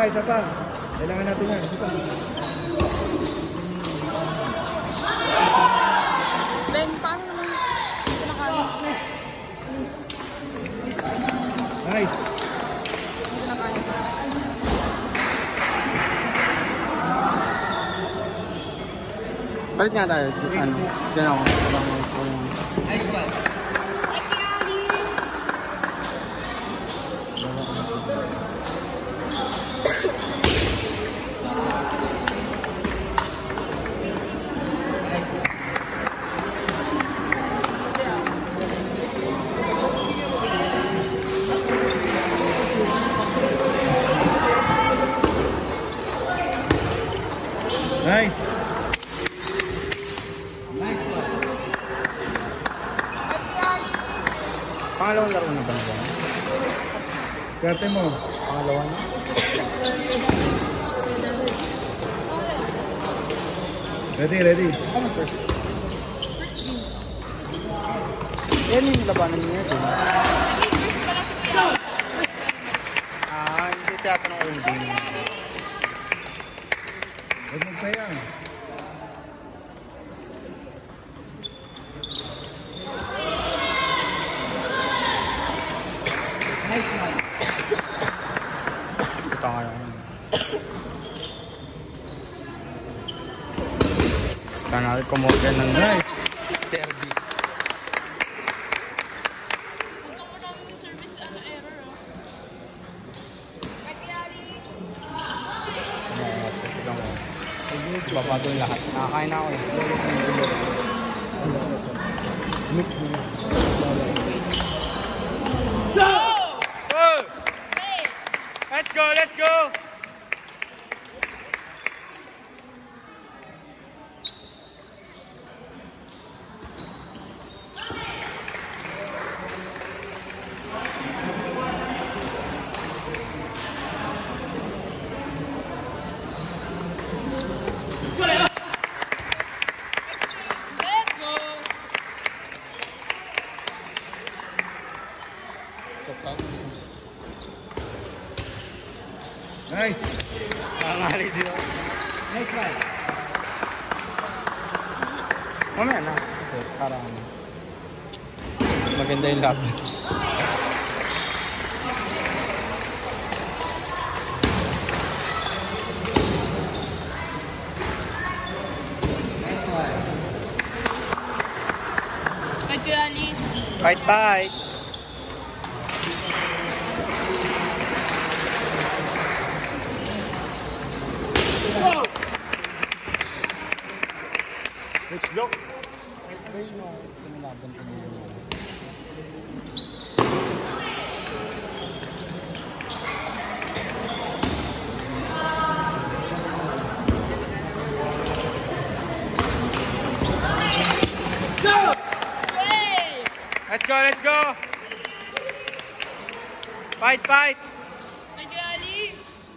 isa pa. Kailangan natin yan. Isa pa. Ben, paano naman ito nakalit? Please. Nice. Ito nakalit. Balik nga tayo. Ano? Diyan ako. Nice one. Nice. Nice one. Pangalawang laro na ba na ba? Swerte mo. Pangalawa na? Ready, ready. Ano first? First game. Yan yung labanan niya ito. Hindi tinatanong ko yung game. Huwag magsayang. Nice one. Ito nga lang. Saan natin kumorder ng Nice. service. Punta mo lang yung service error oh. Baba doon lahat. Nakakain na ako eh. Mix mo na. Go! Oh! Hey! Let's go! Let's go! Let's go! Nice. Nangangali dito. Nice one. Mamaya na. Kasi parang maganda yung lab. Nice one. Fight Kuya Ali. Fight, fight! Let's go. Hey! Let's go, let's go! Fight, fight! Fight Kuya Ali.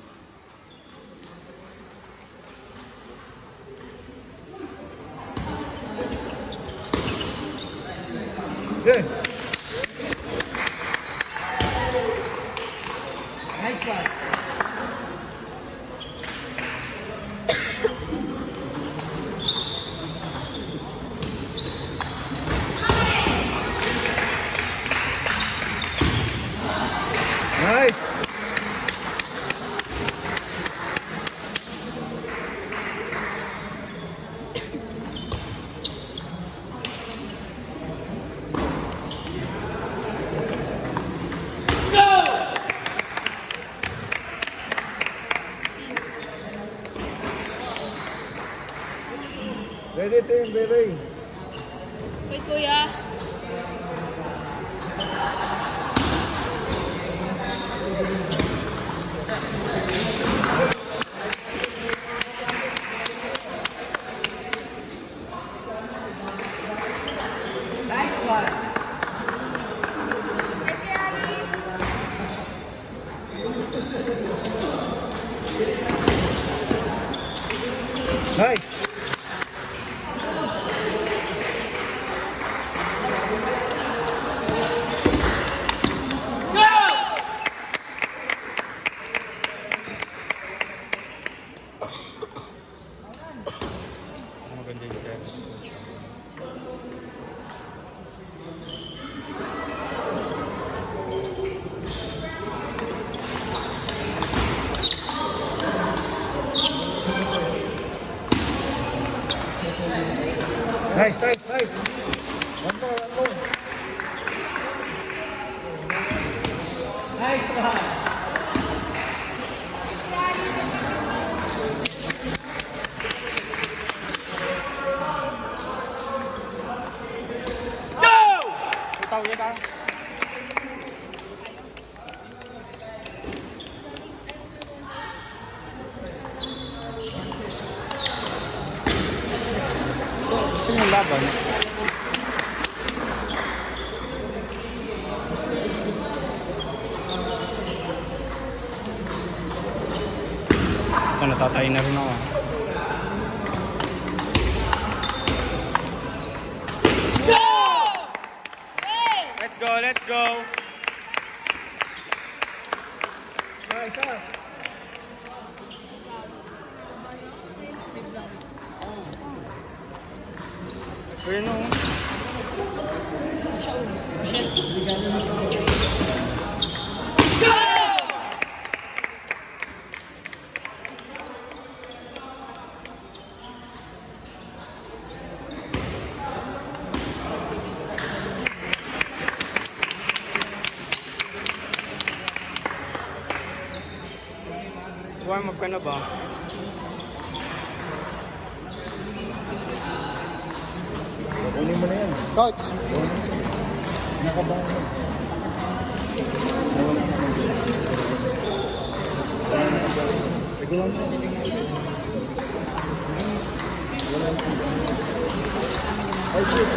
Good. Nice one. Nice. Ready, team, ready. Fight Kuya. Nice one. Nice. Nice, nice, nice. One more, one more. Nice one. Tao vậy ta. Sino yung laban? Ito, natatay na rin ako. Let's go! Nice, ah. Ayun o. Warm up ka na ba? Kunin mo na yan. Coach! Nakabahan mo. Ikaw lang. Ay, please.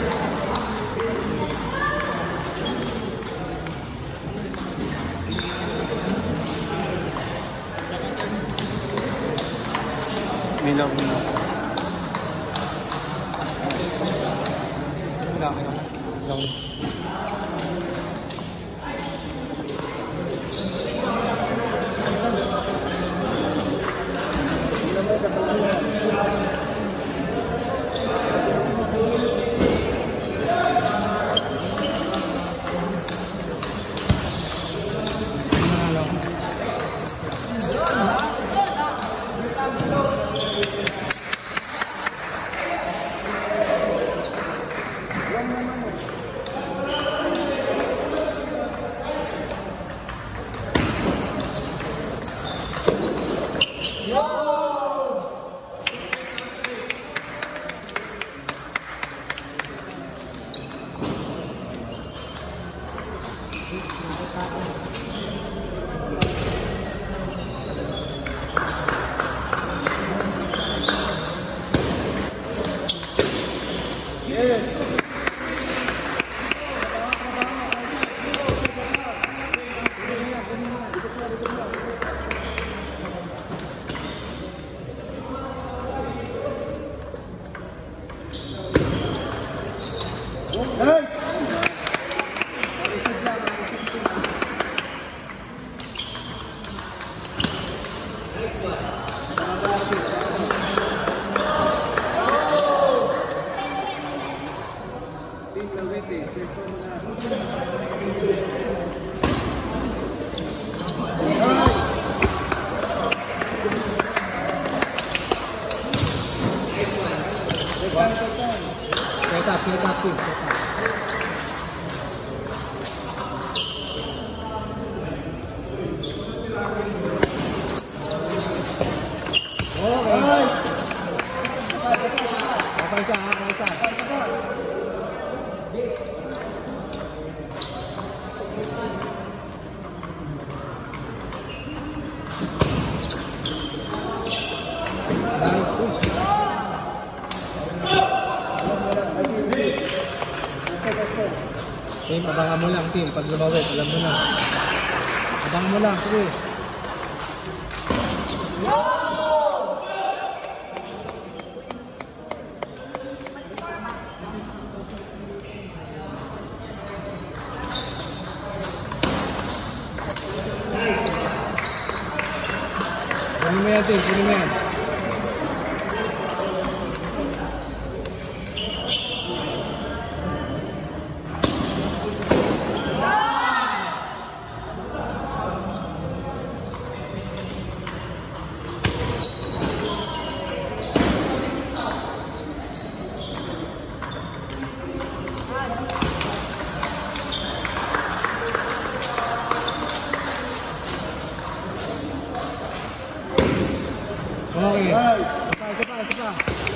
Milaw mo. Milaw. Team, abangan mo lang, team. Pag lumawit, alam mo na. Abangan mo lang, sige. Kunin mo yan, team. Kunin mo yan. isa pa.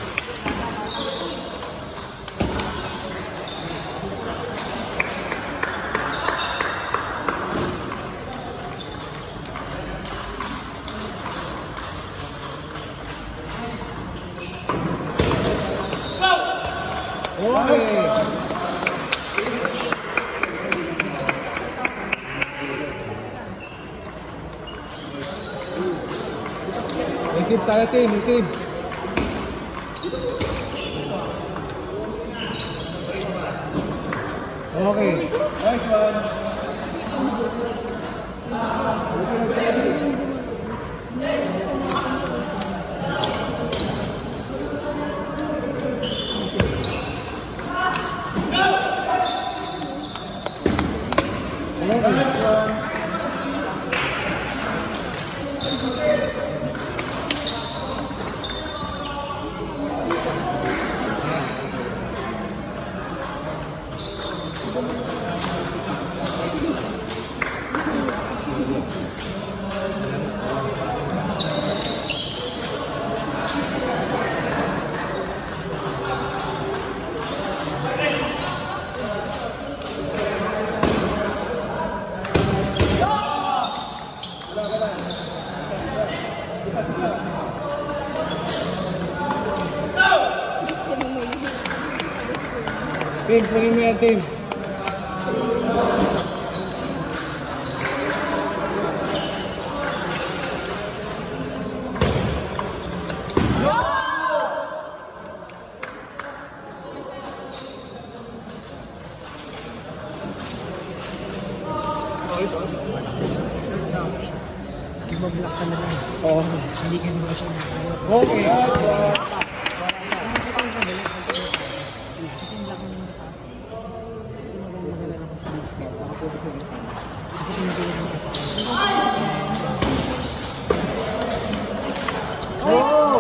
Isip tayo, team. Isip. Okay. Nice one. Team, pagin mo yan, team. Mag-block ka na lang. Oo. Hindi ka naman siya nakakaya. Okay. Kasi yung lock mo yung taas. Kasi maganda lang ang police net. Para po ko yung kasi pinagawin mo ito. Oh!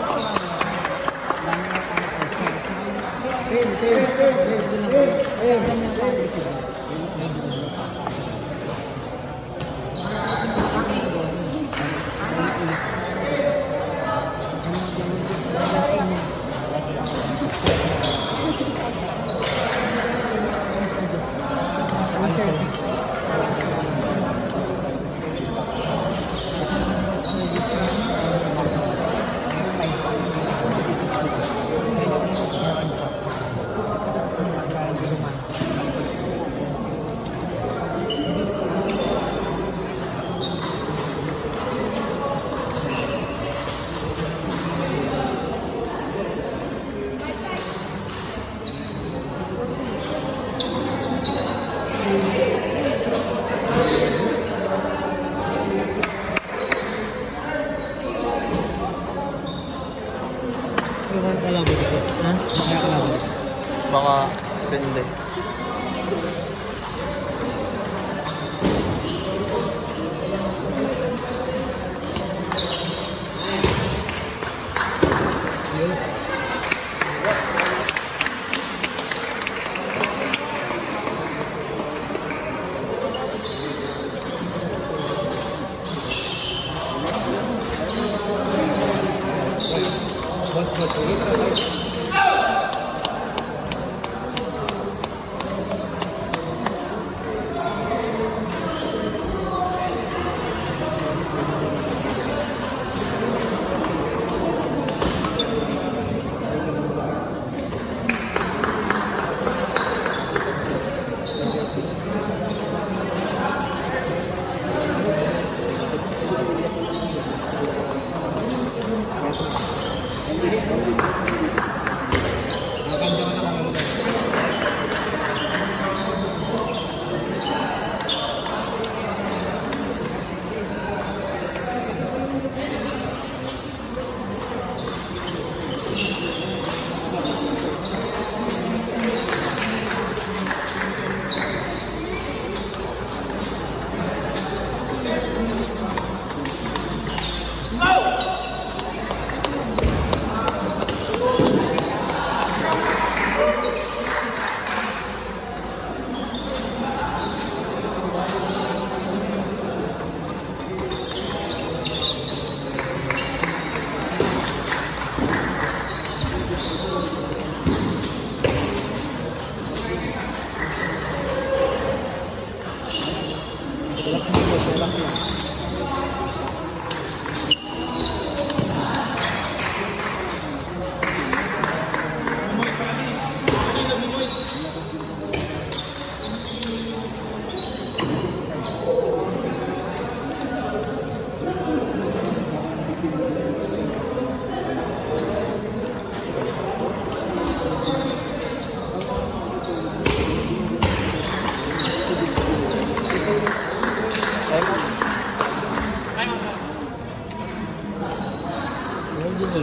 Baka depende.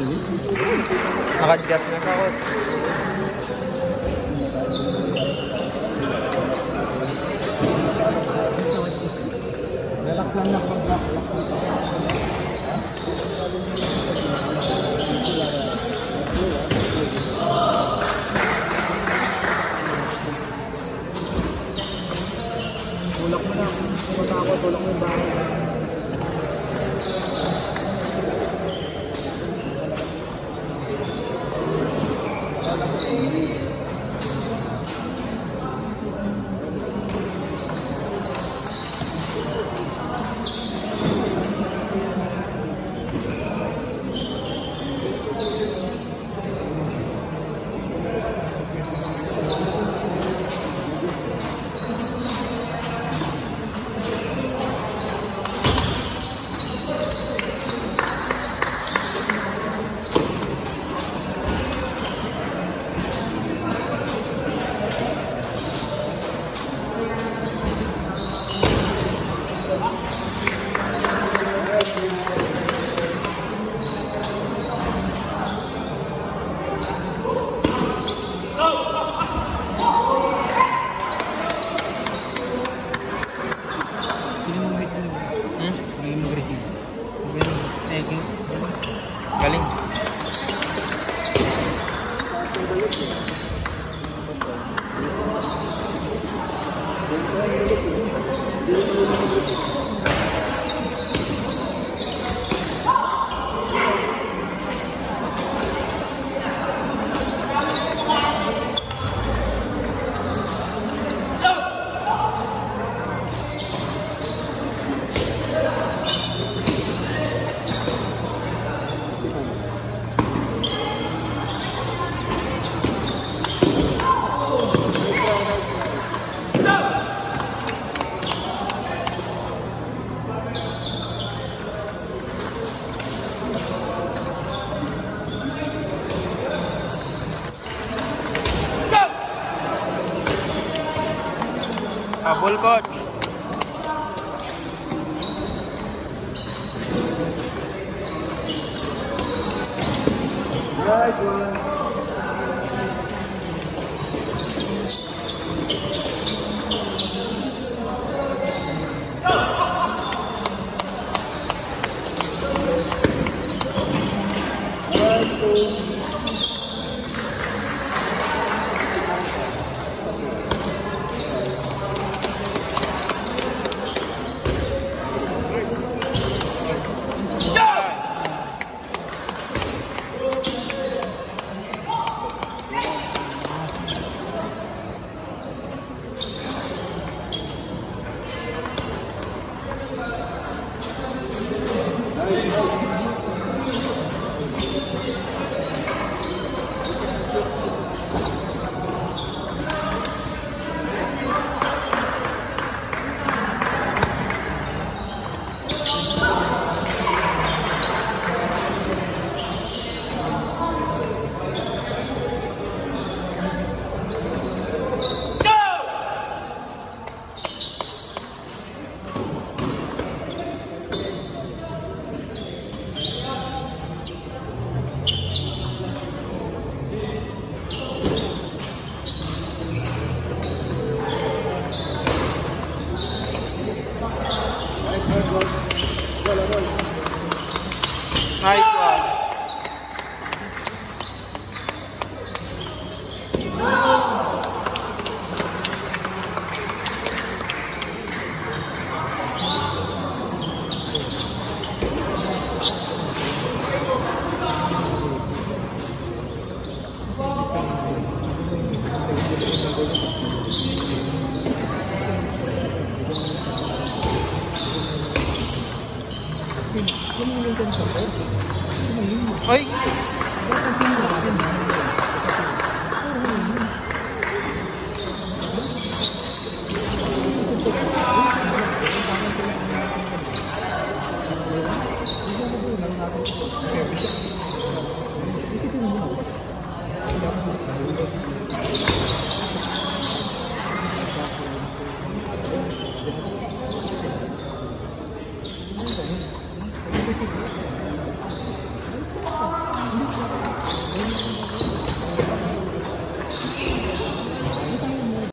Naka-adjust na ka, coach. Relax lang na pag-block. Tulak mo na. Punta ako, tulak mo yung bahay. Galing. Habol, coach. Nice one. Nice one. Oi.